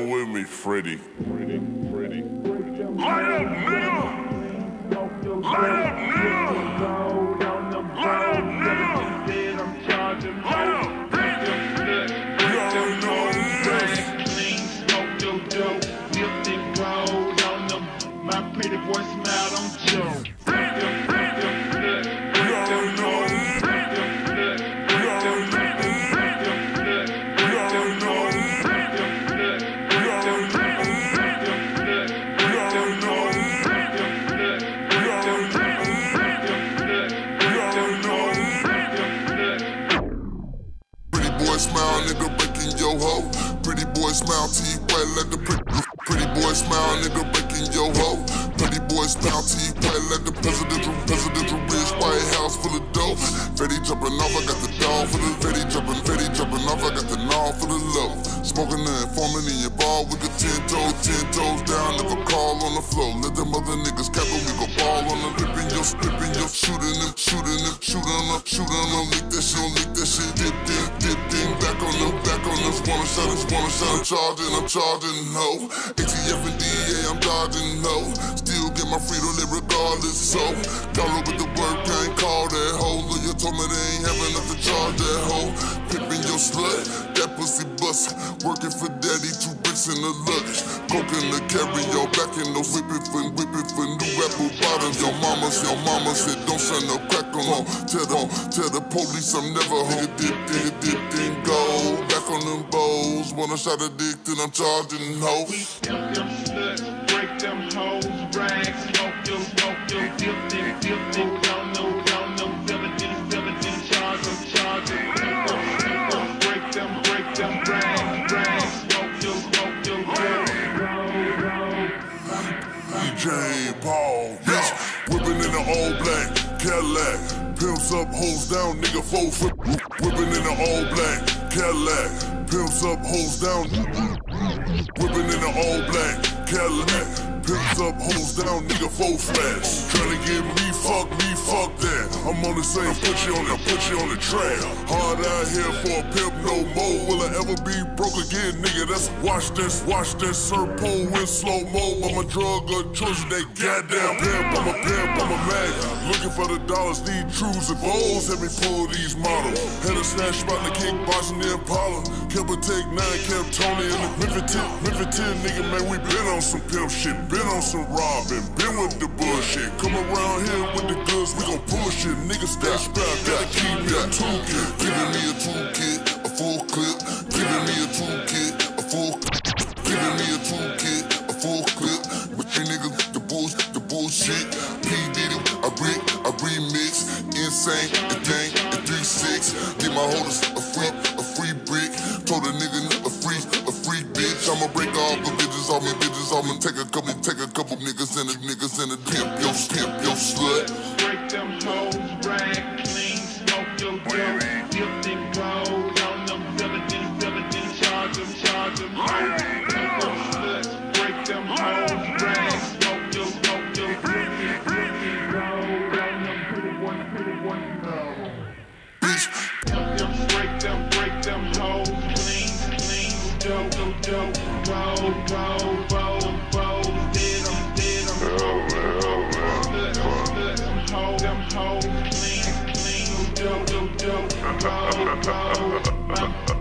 with me, Freddie. Light up, nigga! Light up, nigga! Light up, nigga! Light up, bitch! You already know what it is. My pretty boy smile on Joe. You already know what it is. You already know what it is. You already know what it is. You already know what it is. You already know what it is. You already know what it is. You already know what it is. Pretty boy smile, nigga, breaking your hoe. Pretty boy smile, teeth white like the pretty boy smile, nigga, breaking your hoe. Pretty boy smile, teeth white like the presidential rich White House full of dope. Freddie jumping off, I got the dog for the Freddie jumping off, I got the gnaw for the low. Smoking the informant in your bar with the 10 toes down, never call on the floor. Let them other niggas cap when we go ball on them, ripping your shooting them, lick that shit, dipped in, back on them, wanna shot, I'm charging, no. ATF and DA, I'm dodging, no. Still get my freedom regardless, so. Got up with the work, I ain't call that hoe. Lawyer told me they ain't have enough to charge that hoe. Pippin' your slut, that pussy bust. Working for daddy, 2 bricks in the luggage. Coke in the carry-on, back in the whip it for new apple bottoms. Your mama said don't send no crack on them. Tell the police I'm never home. Nigga dip, then go. Back on them bowls, wanna shot a dick, then I'm charging hoes. We dump them sluts, break them hoes, rags, smoke your, dip them, don't know, fill charge them, break them, rags, smoke your, DJ Paul, bitch, whipping in the all black Cadillac. Pimps up, hoes down, nigga, 4 foot. Whipping in the all black Cadillac. Pimps up, hoes down. Whipping in the all black Cadillac. Pimps up, hoes down, nigga, 4 flats. Tryna get me, fuck that. I'm on the same, put you on the track. Hard out here for a pimp, no more. Will I ever be broke again, nigga? That's watch this, Serpo in slow mo. I'm a drug of choice, they goddamn pimp. I'm a mag. Looking for the dollars, need trues and bowls. Let me pull these models. Had a snatch spot in the kickboxing the Impala. Kept a take 9, kept Tony in the River 10, nigga, man, we been on some pimp shit. Been on some robbing, been with the bullshit. Come around here with the goods, we gon' push it. Niggas stay strapped, gotta keep me a toolkit. Giving me a toolkit, a full clip. Giving me a toolkit, a full clip. Giving me a toolkit, a full clip. With you niggas, the bullshit. P. Diddy, I remix. Insane, the gang, the 3-6. Get my holders a free brick. Told a nigga a free bitch. I'ma break all the bitches, all my bitches. I'ma take a couple niggas in the pimp your slut. break them hoes, rag clean, smoke your dope, dip and gold on them, charge them, break them hoes, rag, smoke your dip and gold on them, pretty one, Bitch, break them hoes, clean, dope, roll, dead 'em, them hoes, clean, dope, roll.